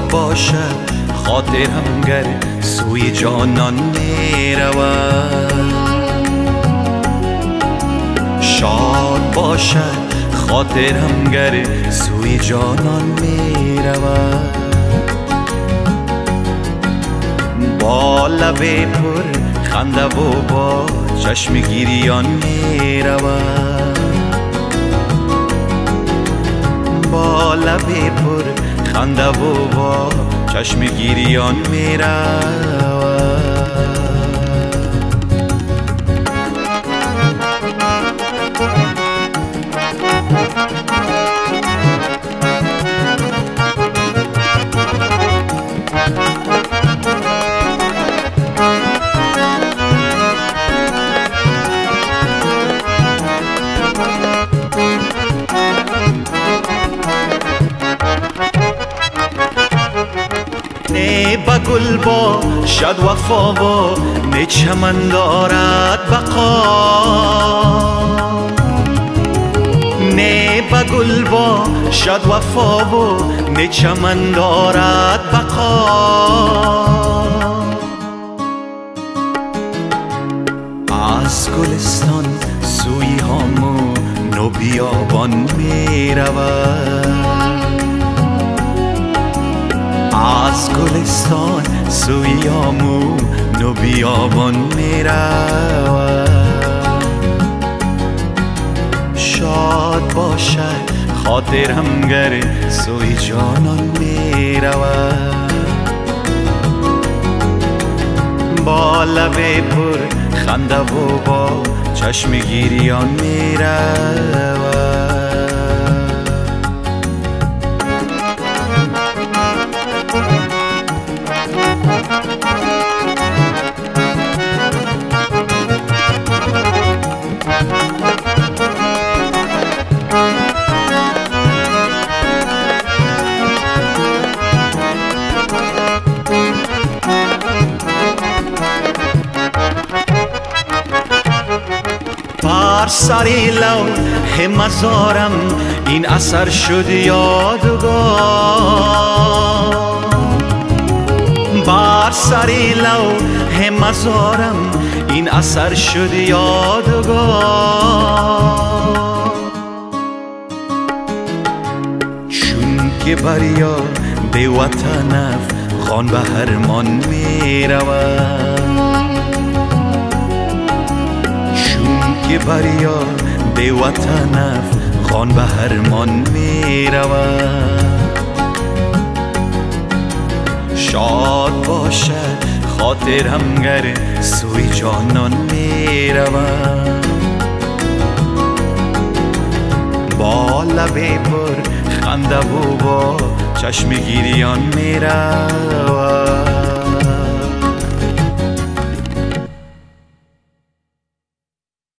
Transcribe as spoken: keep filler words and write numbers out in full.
باشد خاطرم گر سوی جانان می رود. شاد باشد خاطرم گر سوی جانان می رود. با لب پر خنده و با چشم گریان می رود. با لب پر خنده و با چشم گریان می رود. نه با گل باشد وفا و نه چمن دارد بقا. نه با گل باشد وفا و نه چمن دارد بقا. از گلستان سوی هامون و بیابان می رود. از گلستان سوی هامون و بیابان می رود. شاد باشد خاطرم گر سوی جانان می رود. با لب پر خنده و با چشم گریان می رود. بر سری لوح مزارم این اثر شد یادگار. بر سری لوح مزارم این اثر شد یادگار. چون که بریا به وطن افغان به هرمان می رود. که بریا به وطن افغان به هرمان می رود. شاد باشد خاطرم گر سوی جانان می رود. با لب پر خنده و با چشم گریان می رود.